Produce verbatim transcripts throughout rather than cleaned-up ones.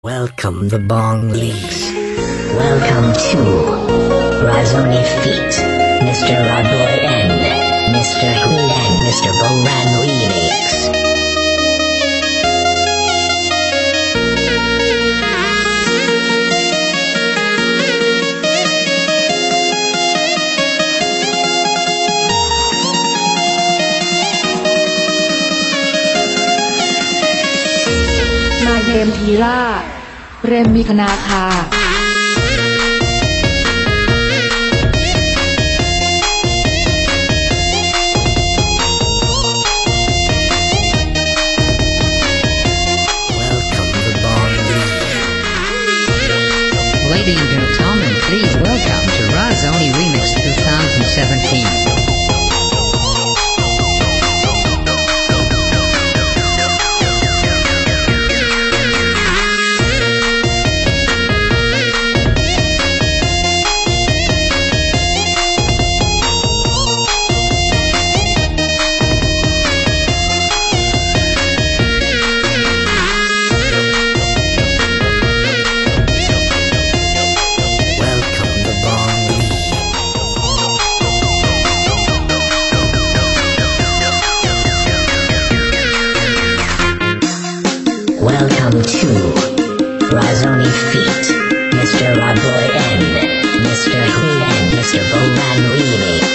Welcome the Bong Leaks. Welcome to Razoni Feet, Mister Rodboy N, Mister Hood and Mister Boran Remix. นายเรมธีราเรมมีคณาคา Ladies and gentlemen, please welcome to Razoni Remix twenty seventeen. Welcome to Razoni Feet, Mister Rodboy N, Mister Hood and Mister Boran Remix.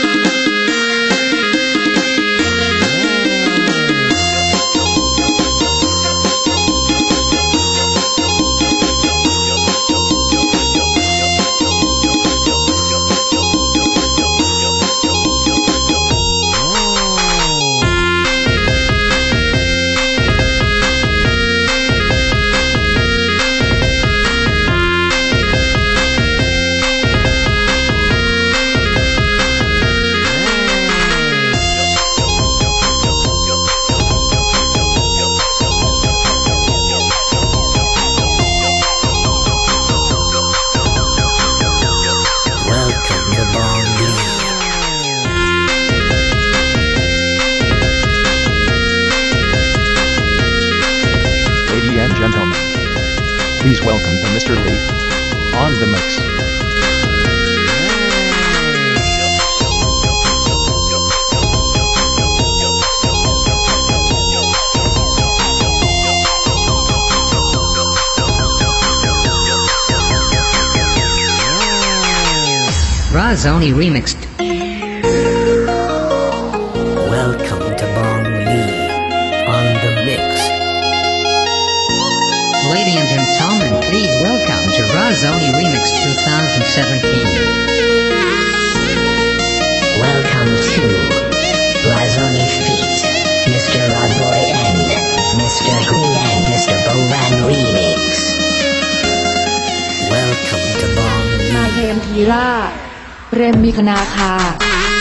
Ladies and gentlemen, please welcome to Mister Lee on the mix. Razoni Remixed. Welcome to Bong Lee on the mix. Ladies and gentlemen, please welcome to Razoni Remix twenty seventeen. Welcome to Razoni Feet, Mister Rodboy N, Mister Hood and Mister Boran Remix. Welcome to Bong นาย Lee. เรมธีราเรมมีคณาคา